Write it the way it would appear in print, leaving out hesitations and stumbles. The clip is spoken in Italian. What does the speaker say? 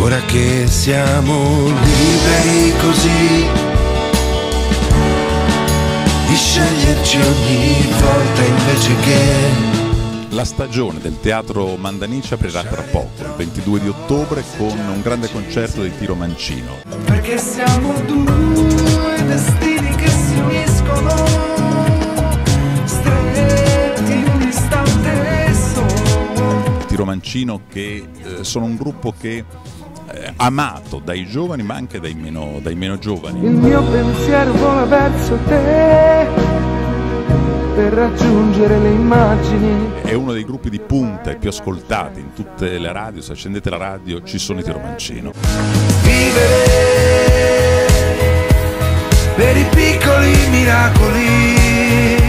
ora che siamo liberi così di sceglierci ogni volta invece che... La stagione del Teatro Mandanici aprirà tra poco, il 22 di ottobre, con un grande concerto di Tiro Mancino. Perché siamo due destini che si uniscono, stretti in un istante solo. Tiro Mancino che sono un gruppo che amato dai giovani ma anche dai meno giovani. Il mio pensiero vola verso te per raggiungere le immagini. È uno dei gruppi di punta e più ascoltati in tutte le radio. Se accendete la radio ci sono i Tiro Mancino. Vivere per i piccoli miracoli.